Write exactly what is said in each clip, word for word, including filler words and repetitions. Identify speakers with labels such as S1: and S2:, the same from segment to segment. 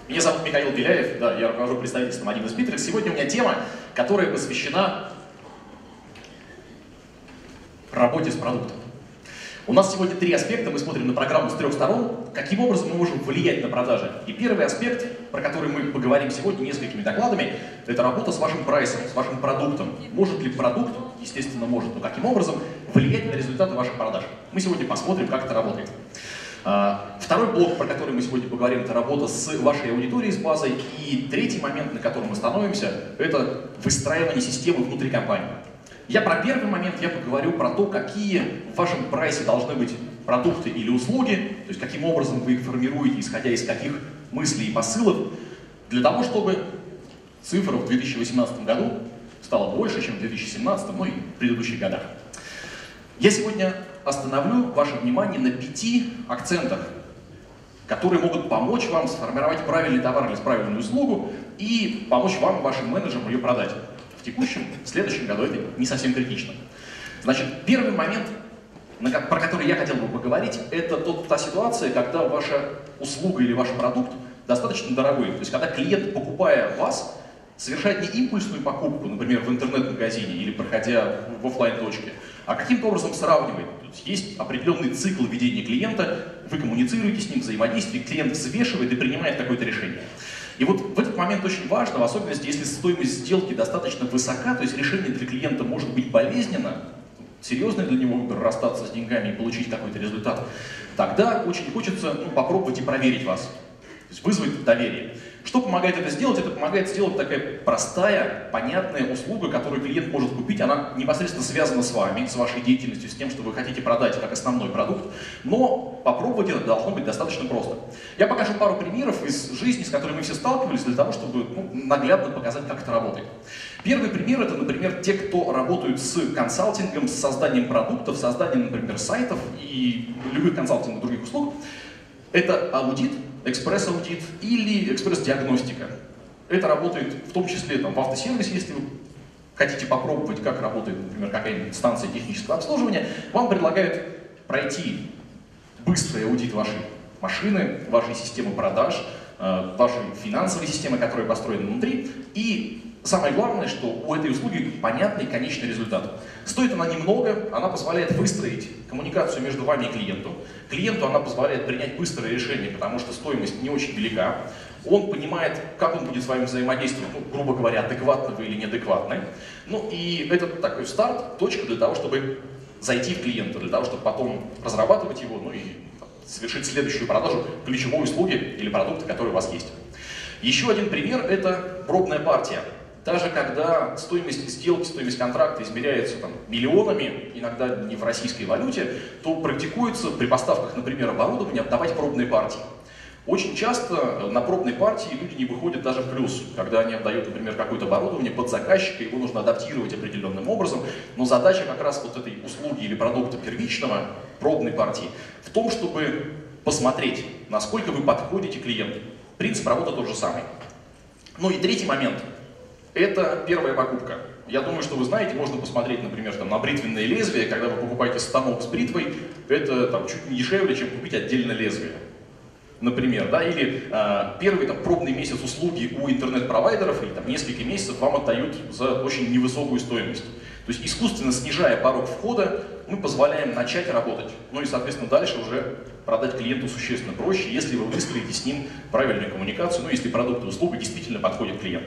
S1: Меня зовут Михаил Беляев, да, я руковожу представительством один из Bittrex. Сегодня у меня тема, которая посвящена работе с продуктом. У нас сегодня три аспекта, мы смотрим на программу с трех сторон, каким образом мы можем влиять на продажи. И первый аспект, про который мы поговорим сегодня несколькими докладами, это работа с вашим прайсом, с вашим продуктом. Может ли продукт, естественно может, но каким образом влиять на результаты ваших продаж. Мы сегодня посмотрим, как это работает. Второй блок, про который мы сегодня поговорим, это работа с вашей аудиторией, с базой. И третий момент, на котором мы становимся, это выстраивание системы внутри компании. Я про первый момент, я поговорю про то, какие в вашем прайсе должны быть продукты или услуги, то есть каким образом вы их формируете, исходя из каких мыслей и посылов, для того, чтобы цифра в две тысячи восемнадцатом году стала больше, чем в две тысячи семнадцатом, ну и в предыдущих годах. Я сегодня остановлю ваше внимание на пяти акцентах, которые могут помочь вам сформировать правильный товар или правильную услугу и помочь вам, вашим менеджерам, ее продать. В текущем, в следующем году это не совсем критично. Значит, первый момент, про который я хотел бы поговорить, это тот, та ситуация, когда ваша услуга или ваш продукт достаточно дорогой. То есть, когда клиент, покупая вас, совершает не импульсную покупку, например, в интернет-магазине или проходя в офлайн-точке, а каким-то образом сравнивает. То есть, есть определенный цикл ведения клиента, вы коммуницируете с ним, взаимодействуете, клиент взвешивает и принимает какое-то решение. И вот в этот момент очень важно, в особенности, если стоимость сделки достаточно высока, то есть решение для клиента может быть болезненно, серьезно для него выбор расстаться с деньгами и получить какой-то результат, тогда очень хочется ну, попробовать и проверить вас, то есть вызвать доверие. Что помогает это сделать? Это помогает сделать такая простая, понятная услуга, которую клиент может купить. Она непосредственно связана с вами, с вашей деятельностью, с тем, что вы хотите продать как основной продукт. Но попробовать это должно быть достаточно просто. Я покажу пару примеров из жизни, с которыми мы все сталкивались, для того, чтобы ну, наглядно показать, как это работает. Первый пример — это, например, те, кто работают с консалтингом, с созданием продуктов, созданием, например, сайтов и любых консалтинговых других услуг. Это аудит, экспресс-аудит или экспресс-диагностика. Это работает в том числе там, в автосервисе, если вы хотите попробовать, как работает, например, какая-нибудь станция технического обслуживания, вам предлагают пройти быстрый аудит вашей машины, вашей системы продаж, вашей финансовой системы, которая построена внутри, и самое главное, что у этой услуги понятный конечный результат. Стоит она немного, она позволяет выстроить коммуникацию между вами и клиентом. Клиенту она позволяет принять быстрое решение, потому что стоимость не очень велика. Он понимает, как он будет с вами взаимодействовать, ну, грубо говоря, адекватно вы или неадекватны. Ну и это такой старт, точка для того, чтобы зайти в клиента, для того, чтобы потом разрабатывать его, ну и совершить следующую продажу ключевой услуги или продукта, который у вас есть. Еще один пример – это пробная партия. Даже когда стоимость сделки, стоимость контракта измеряется там, миллионами, иногда не в российской валюте, то практикуется при поставках, например, оборудования отдавать пробные партии. Очень часто на пробной партии люди не выходят даже в плюс, когда они отдают, например, какое-то оборудование под заказчика, его нужно адаптировать определенным образом, но задача как раз вот этой услуги или продукта первичного, пробной партии, в том, чтобы посмотреть, насколько вы подходите клиенту. Принцип работы тот же самый. Ну и третий момент. Это первая покупка. Я думаю, что вы знаете, можно посмотреть, например, там, на бритвенное лезвие, когда вы покупаете станок с бритвой, это там, чуть не дешевле, чем купить отдельно лезвие. Например, да, или э, первый там, пробный месяц услуги у интернет-провайдеров, или там, несколько месяцев вам отдают за очень невысокую стоимость. То есть искусственно снижая порог входа, мы позволяем начать работать. Ну и, соответственно, дальше уже продать клиенту существенно проще, если вы выстроите с ним правильную коммуникацию, ну если продукт и услуга действительно подходят клиенту.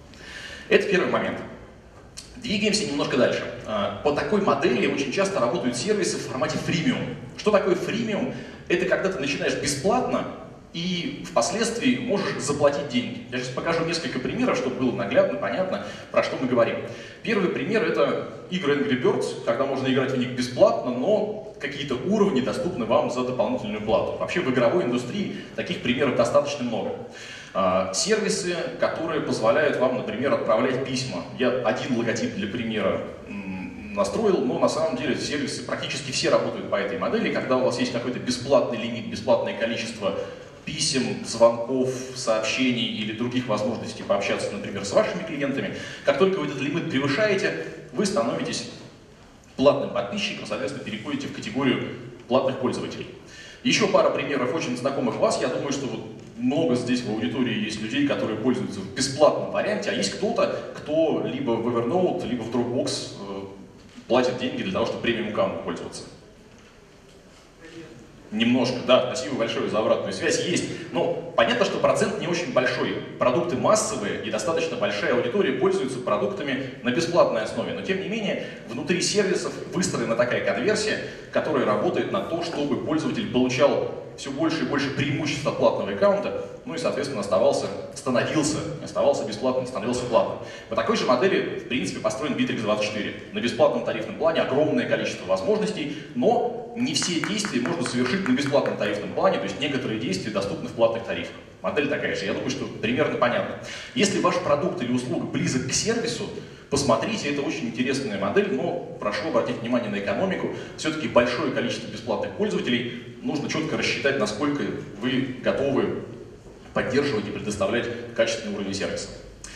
S1: Это первый момент. Двигаемся немножко дальше. По такой модели очень часто работают сервисы в формате фримиум. Что такое фримиум? Это когда ты начинаешь бесплатно и впоследствии можешь заплатить деньги. Я сейчас покажу несколько примеров, чтобы было наглядно, понятно, про что мы говорим. Первый пример — это игры Angry Birds, когда можно играть в них бесплатно, но какие-то уровни доступны вам за дополнительную плату. Вообще в игровой индустрии таких примеров достаточно много. Сервисы, которые позволяют вам, например, отправлять письма. Я один логотип для примера настроил, но на самом деле сервисы практически все работают по этой модели, когда у вас есть какой-то бесплатный лимит, бесплатное количество писем, звонков, сообщений или других возможностей пообщаться, например, с вашими клиентами. Как только вы этот лимит превышаете, вы становитесь платным подписчиком, соответственно, переходите в категорию платных пользователей. Еще пара примеров очень знакомых вас. Я думаю, что вот много здесь в аудитории есть людей, которые пользуются в бесплатном варианте, а есть кто-то, кто либо в Evernote, либо в Dropbox э, платит деньги для того, чтобы премиум аккаунтом пользоваться. Немножко, да, спасибо большое за обратную связь, есть. Но понятно, что процент не очень большой. Продукты массовые и достаточно большая аудитория пользуются продуктами на бесплатной основе. Но тем не менее, внутри сервисов выстроена такая конверсия, которая работает на то, чтобы пользователь получал все больше и больше преимуществ от платного аккаунта, ну и, соответственно, оставался, становился, оставался бесплатным, становился платным. По такой же модели, в принципе, построен Bittrex двадцать четыре. На бесплатном тарифном плане огромное количество возможностей, но не все действия можно совершить на бесплатном тарифном плане, то есть некоторые действия доступны в платных тарифах. Модель такая же, я думаю, что примерно понятно. Если ваш продукт или услуга близок к сервису, посмотрите, это очень интересная модель, но прошу обратить внимание на экономику. Все-таки большое количество бесплатных пользователей, нужно четко рассчитать, насколько вы готовы поддерживать и предоставлять качественный уровень сервиса.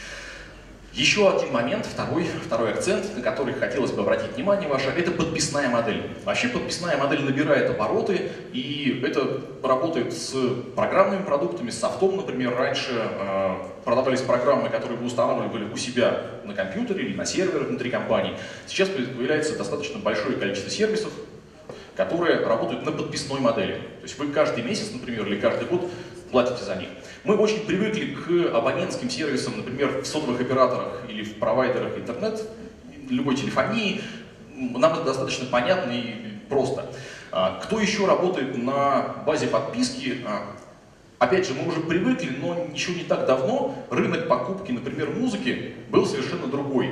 S1: Еще один момент, второй, второй акцент, на который хотелось бы обратить внимание ваше, это подписная модель. Вообще подписная модель набирает обороты, и это работает с программными продуктами, с софтом, например. Раньше э, продавались программы, которые вы устанавливали у себя на компьютере или на сервере внутри компании. Сейчас появляется достаточно большое количество сервисов, которые работают на подписной модели. То есть вы каждый месяц, например, или каждый год платите за них. Мы очень привыкли к абонентским сервисам, например, в сотовых операторах или в провайдерах интернет, любой телефонии. Нам это достаточно понятно и просто. Кто еще работает на базе подписки? Опять же, мы уже привыкли, но еще не так давно рынок покупки, например, музыки был совершенно другой.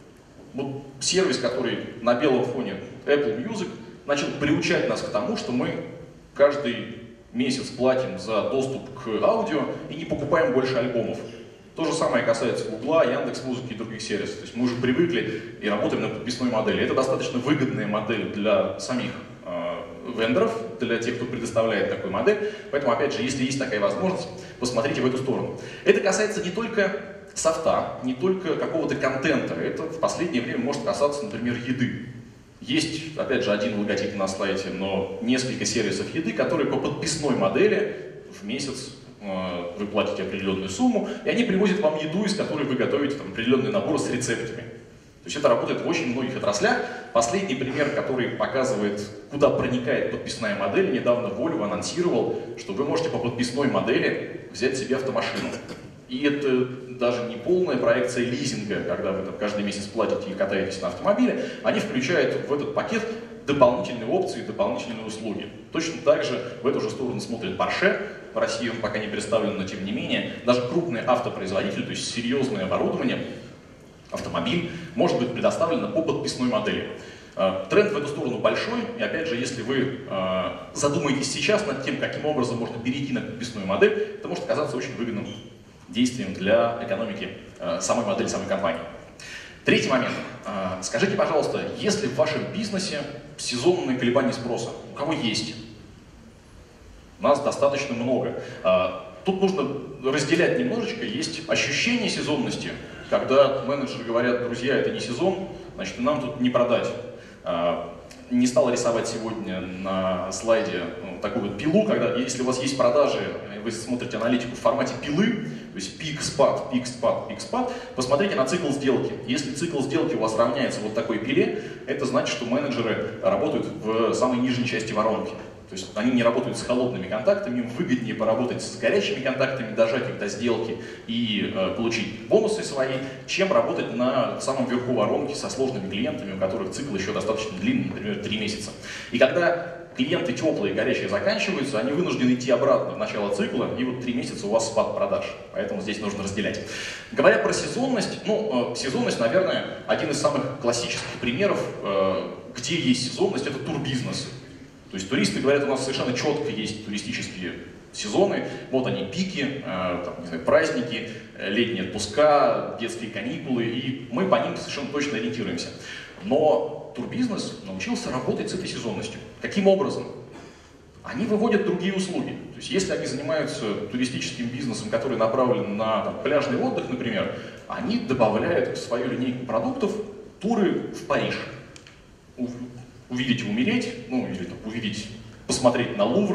S1: Вот сервис, который на белом фоне Apple Music, начал приучать нас к тому, что мы каждый месяц платим за доступ к аудио и не покупаем больше альбомов. То же самое касается Гугла, Яндекс.Музыки и других сервисов. То есть мы уже привыкли и работаем на подписной модели. Это достаточно выгодная модель для самих э, вендоров, для тех, кто предоставляет такую модель. Поэтому, опять же, если есть такая возможность, посмотрите в эту сторону. Это касается не только софта, не только какого-то контента. Это в последнее время может касаться, например, еды. Есть, опять же, один логотип на слайде, но несколько сервисов еды, которые по подписной модели в месяц э, вы платите определенную сумму, и они привозят вам еду, из которой вы готовите там, определенный набор с рецептами. То есть это работает в очень многих отраслях. Последний пример, который показывает, куда проникает подписная модель, недавно Volvo анонсировал, что вы можете по подписной модели взять себе автомашину. И это даже не полная проекция лизинга, когда вы там каждый месяц платите и катаетесь на автомобиле, они включают в этот пакет дополнительные опции, дополнительные услуги. Точно так же в эту же сторону смотрит Porsche. В России он пока не представлен, но тем не менее, даже крупный автопроизводитель, то есть серьезное оборудование, автомобиль, может быть предоставлено по подписной модели. Тренд в эту сторону большой, и опять же, если вы задумаетесь сейчас над тем, каким образом можно перейти на подписную модель, это может оказаться очень выгодным действием для экономики э, самой модели, самой компании. Третий момент. Э, скажите, пожалуйста, если в вашем бизнесе сезонные колебания спроса, у кого есть? У нас достаточно много. Э, тут нужно разделять немножечко. Есть ощущение сезонности, когда менеджеры говорят: друзья, это не сезон, значит, нам тут не продать. Э, не стал рисовать сегодня на слайде ну, такую вот пилу, когда если у вас есть продажи, вы смотрите аналитику в формате пилы, то есть пик, спад, пик, спад, пик, спад, посмотрите на цикл сделки. Если цикл сделки у вас равняется вот такой пиле, это значит, что менеджеры работают в самой нижней части воронки. То есть они не работают с холодными контактами, им выгоднее поработать с горячими контактами, дожать их до сделки и э, получить бонусы свои, чем работать на самом верху воронки со сложными клиентами, у которых цикл еще достаточно длинный, например, три месяца. И когда клиенты теплые и горячие заканчиваются, они вынуждены идти обратно в начало цикла, и вот три месяца у вас спад продаж. Поэтому здесь нужно разделять. Говоря про сезонность, ну, э, сезонность, наверное, один из самых классических примеров, э, где есть сезонность, это турбизнес. То есть туристы говорят, у нас совершенно четко есть туристические сезоны, вот они пики, э, там, не знаю, праздники, э, летние отпуска, детские каникулы, и мы по ним совершенно точно ориентируемся. Но турбизнес научился работать с этой сезонностью. Каким образом? Они выводят другие услуги. То есть если они занимаются туристическим бизнесом, который направлен на там, пляжный отдых, например, они добавляют в свою линейку продуктов туры в Париж. Увидеть и умереть, ну или там, увидеть, посмотреть на Лувр,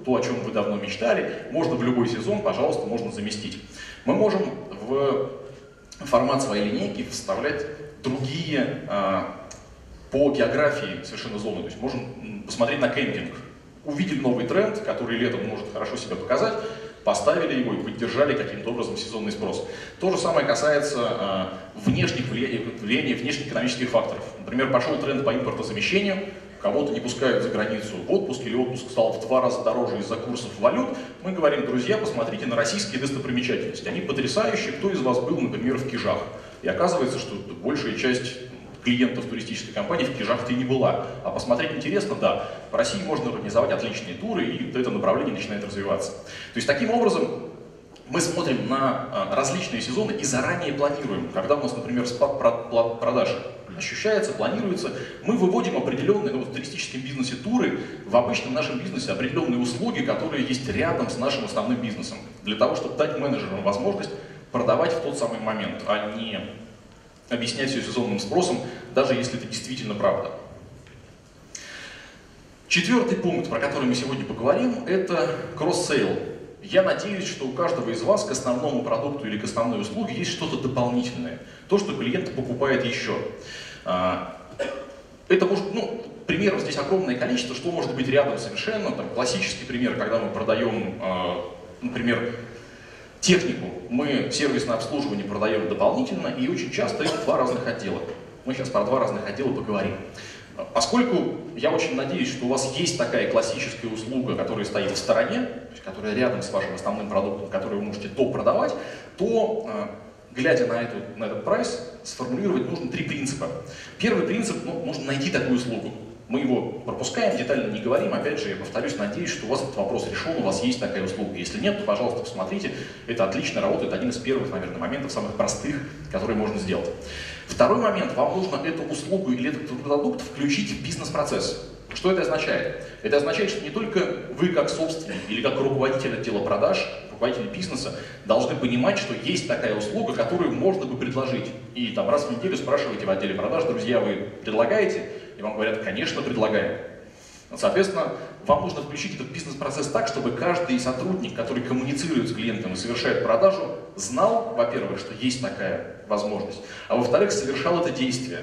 S1: то, о чем вы давно мечтали, можно в любой сезон, пожалуйста, можно заместить. Мы можем в формат своей линейки вставлять другие а, по географии совершенно зоны. То есть можем посмотреть на кемпинг. Увидели новый тренд, который летом может хорошо себя показать, поставили его и поддержали каким-то образом сезонный спрос. То же самое касается а, внешних влияний, влияния внешнеэкономических факторов. Например, пошел тренд по импортозамещению, кого-то не пускают за границу в отпуск, или отпуск стал в два раза дороже из-за курсов валют. Мы говорим: друзья, посмотрите на российские достопримечательности. Они потрясающие. Кто из вас был, например, в Кижах? И оказывается, что большая часть клиентов туристической компании в Кижах-то и не была. А посмотреть интересно, да. В России можно организовать отличные туры, и это направление начинает развиваться. То есть таким образом мы смотрим на различные сезоны и заранее планируем. Когда у нас, например, спад продаж ощущается, планируется, мы выводим определенные, ну, в туристическом бизнесе туры, в обычном нашем бизнесе определенные услуги, которые есть рядом с нашим основным бизнесом, для того, чтобы дать менеджерам возможность продавать в тот самый момент, а не объяснять все сезонным спросом, даже если это действительно правда. Четвертый пункт, про который мы сегодня поговорим, это кросс-сейл. Я надеюсь, что у каждого из вас к основному продукту или к основной услуге есть что-то дополнительное, то, что клиент покупает еще. Это может, ну, примеров здесь огромное количество, что может быть рядом совершенно. Там, классический пример, когда мы продаем, например, технику, мы сервисное обслуживание продаем дополнительно, и очень часто это два разных отдела. Мы сейчас про два разных отдела поговорим. Поскольку я очень надеюсь, что у вас есть такая классическая услуга, которая стоит в стороне, то есть которая рядом с вашим основным продуктом, который вы можете допродавать, то, глядя на, эту, на этот прайс, сформулировать нужно три принципа. Первый принцип, ну, нужно найти такую услугу. Мы его пропускаем, детально не говорим. Опять же, я повторюсь, надеюсь, что у вас этот вопрос решен, у вас есть такая услуга. Если нет, то, пожалуйста, посмотрите. Это отлично работает, один из первых, наверное, моментов, самых простых, которые можно сделать. Второй момент. Вам нужно эту услугу или этот продукт включить в бизнес-процесс. Что это означает? Это означает, что не только вы, как собственник или как руководитель отдела продаж, руководитель бизнеса, должны понимать, что есть такая услуга, которую можно бы предложить. И там раз в неделю спрашиваете в отделе продаж: друзья, вы предлагаете? И вам говорят: конечно, предлагаем. Соответственно, вам нужно включить этот бизнес-процесс так, чтобы каждый сотрудник, который коммуницирует с клиентом и совершает продажу, знал, во-первых, что есть такая возможность, а во-вторых, совершал это действие.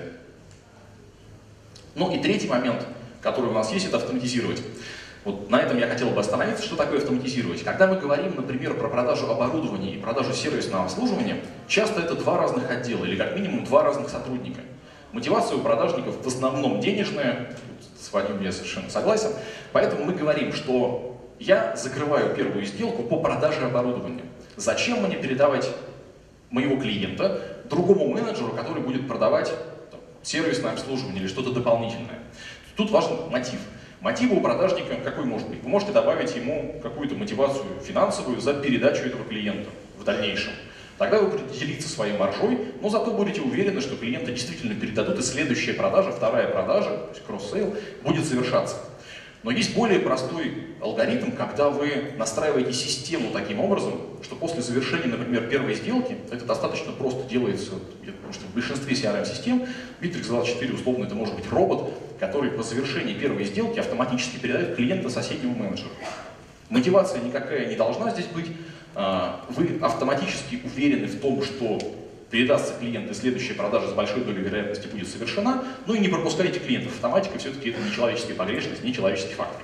S1: Ну и третий момент, который у нас есть, это автоматизировать. Вот на этом я хотел бы остановиться. Что такое автоматизировать? Когда мы говорим, например, про продажу оборудования и продажу сервисного обслуживания, часто это два разных отдела или как минимум два разных сотрудника. Мотивация у продажников в основном денежная, с вами я совершенно согласен, поэтому мы говорим, что я закрываю первую сделку по продаже оборудования. Зачем мне передавать моего клиента другому менеджеру, который будет продавать там сервисное обслуживание или что-то дополнительное? Тут важен мотив. Мотив у продажника какой может быть? Вы можете добавить ему какую-то мотивацию финансовую за передачу этого клиента в дальнейшем. Тогда вы будете делиться своей маржой, но зато будете уверены, что клиенты действительно передадут, и следующая продажа, вторая продажа, то есть кросс-сейл, будет совершаться. Но есть более простой алгоритм, когда вы настраиваете систему таким образом, что после завершения, например, первой сделки, это достаточно просто делается, потому что в большинстве си ар эм-систем, Bittrex двадцать четыре условно это может быть робот, который по завершении первой сделки автоматически передает клиента соседнему менеджеру. Мотивация никакая не должна здесь быть. Вы автоматически уверены в том, что передастся клиент, и следующая продажа с большой долей вероятности будет совершена, но и не пропускайте клиентов. Автоматика все-таки это не человеческая погрешность, не человеческий фактор.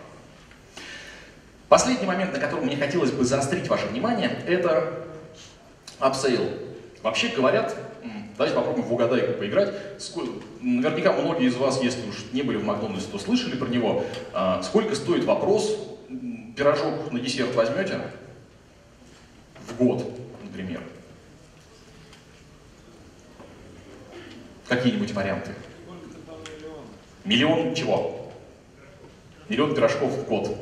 S1: Последний момент, на котором мне хотелось бы заострить ваше внимание, это апсейл. Вообще говорят, давайте попробуем в угадайку поиграть. Наверняка многие из вас, если уж не были в Макдональдсе, то слышали про него. Сколько стоит вопрос, пирожок на десерт возьмете? В год, например. Какие-нибудь варианты? Миллион чего? Миллион пирожков в год.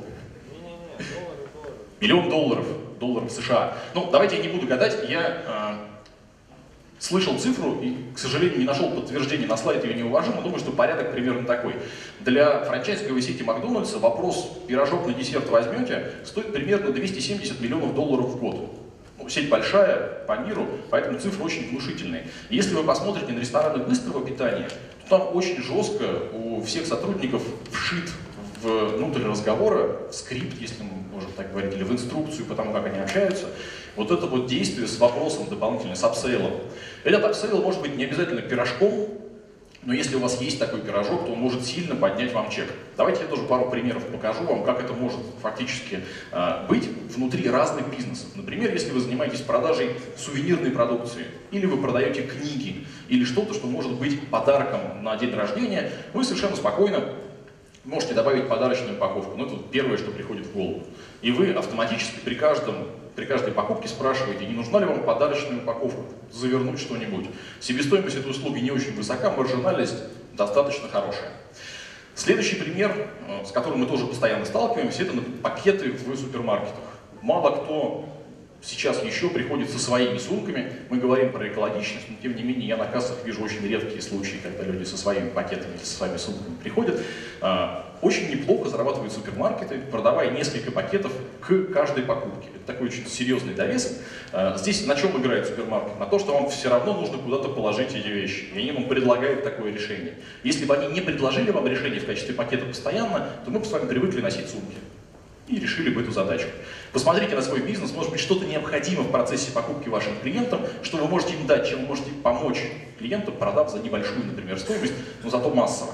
S1: Миллион долларов. Долларов США. Ну, давайте я не буду гадать. Я э, слышал цифру и, к сожалению, не нашел подтверждения на слайд, ее не увожу, но думаю, что порядок примерно такой. Для франчайзинговой сети Макдональдса вопрос «пирожок на десерт возьмете» стоит примерно двести семьдесят миллионов долларов в год. Ну, сеть большая по миру, поэтому цифры очень внушительные. Если вы посмотрите на рестораны быстрого питания, то там очень жестко у всех сотрудников вшит внутрь разговора, в скрипт, если мы можем так говорить, или в инструкцию по тому, как они общаются, вот это вот действие с вопросом дополнительно, с апсейлом. Этот апсейл может быть не обязательно пирожком, но если у вас есть такой пирожок, то он может сильно поднять вам чек. Давайте я тоже пару примеров покажу вам, как это может фактически э, быть внутри разных бизнесов. Например, если вы занимаетесь продажей сувенирной продукции, или вы продаете книги, или что-то, что может быть подарком на день рождения, вы совершенно спокойно можете добавить подарочную упаковку. Ну, это первое, что приходит в голову. И вы автоматически при, каждом, при каждой покупке спрашиваете, не нужна ли вам подарочная упаковка, завернуть что-нибудь. Себестоимость этой услуги не очень высока, маржинальность достаточно хорошая. Следующий пример, с которым мы тоже постоянно сталкиваемся, это пакеты в супермаркетах. Мало кто сейчас еще приходит со своими сумками. Мы говорим про экологичность, но тем не менее я на кассах вижу очень редкие случаи, когда люди со своими пакетами или со своими сумками приходят. Очень неплохо зарабатывают супермаркеты, продавая несколько пакетов к каждой покупке. Это такой очень серьезный довесок. Здесь на чем играет супермаркет? На то, что вам все равно нужно куда-то положить эти вещи. И они вам предлагают такое решение. Если бы они не предложили вам решение в качестве пакета постоянно, то мы бы с вами привыкли носить сумки и решили бы эту задачу. Посмотрите на свой бизнес, может быть, что-то необходимо в процессе покупки вашим клиентам, что вы можете им дать, чем вы можете помочь клиенту, продав за небольшую, например, стоимость, но зато массово.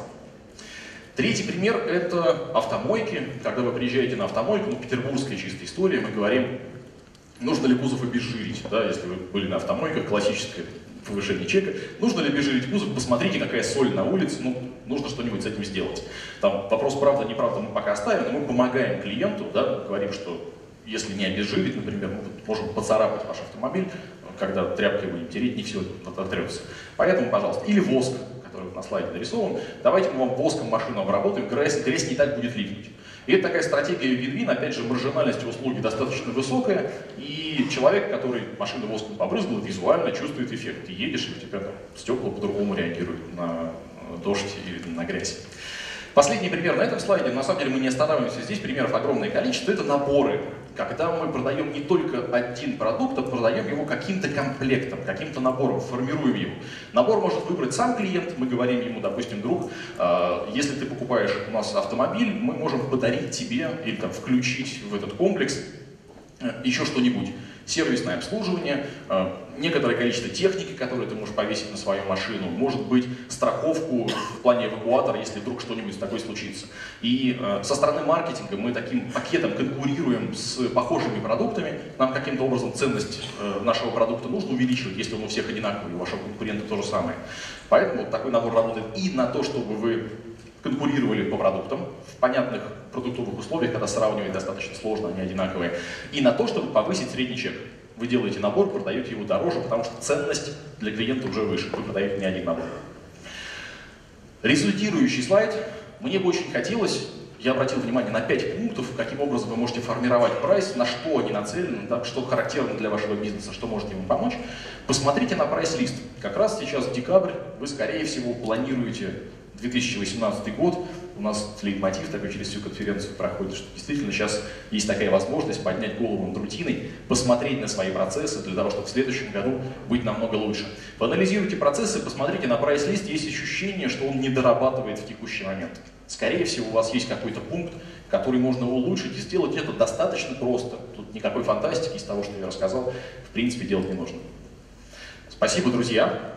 S1: Третий пример – это автомойки. Когда вы приезжаете на автомойку, ну, петербургская чистая история, мы говорим, нужно ли кузов обезжирить, да, если вы были на автомойках, классическое повышение чека. Нужно ли обезжирить кузов? Посмотрите, какая соль на улице, ну, нужно что-нибудь с этим сделать. Там вопрос правда, неправда мы пока оставим, но мы помогаем клиенту, да, говорим, что если не обезжирить, например, мы можем поцарапать ваш автомобиль, когда тряпкой будем тереть, не все отрется. Поэтому, пожалуйста, или воск, который на слайде нарисован, давайте мы вам воском машину обработаем, грязь, грязь не так будет липнуть. И это такая стратегия вин-вин, опять же, маржинальность услуги достаточно высокая, и человек, который машину воском побрызгал, визуально чувствует эффект. Ты едешь, и у тебя там стекла по-другому реагируют на дождь и на грязь. Последний пример на этом слайде, на самом деле мы не останавливаемся здесь, примеров огромное количество, это наборы. Когда мы продаем не только один продукт, а продаем его каким-то комплектом, каким-то набором, формируем его. Набор может выбрать сам клиент, мы говорим ему, допустим, друг, если ты покупаешь у нас автомобиль, мы можем подарить тебе или там, включить в этот комплекс еще что-нибудь. Сервисное обслуживание, некоторое количество техники, которую ты можешь повесить на свою машину, может быть страховку в плане эвакуатора, если вдруг что-нибудь такое случится. И со стороны маркетинга мы таким пакетом конкурируем с похожими продуктами, нам каким-то образом ценность нашего продукта нужно увеличивать, если он у всех одинаковый, у вашего конкурента то же самое. Поэтому вот такой набор работает и на то, чтобы вы конкурировали по продуктам в понятных продуктовых условиях, когда сравнивать достаточно сложно, они одинаковые, и на то, чтобы повысить средний чек. Вы делаете набор, продаете его дороже, потому что ценность для клиента уже выше, вы продаете не один набор. Результирующий слайд. Мне бы очень хотелось, я обратил внимание на пять пунктов, каким образом вы можете формировать прайс, на что они нацелены, да, что характерно для вашего бизнеса, что может ему помочь. Посмотрите на прайс-лист. Как раз сейчас декабрь, вы, скорее всего, планируете две тысячи восемнадцатый год, у нас лейтмотив такой через всю конференцию проходит, что действительно сейчас есть такая возможность поднять голову над рутиной, посмотреть на свои процессы для того, чтобы в следующем году быть намного лучше. Поанализируйте процессы, посмотрите на прайс-лист, есть ощущение, что он не дорабатывает в текущий момент. Скорее всего, у вас есть какой-то пункт, который можно улучшить, и сделать это достаточно просто. Тут никакой фантастики из того, что я рассказал, в принципе, делать не нужно. Спасибо, друзья.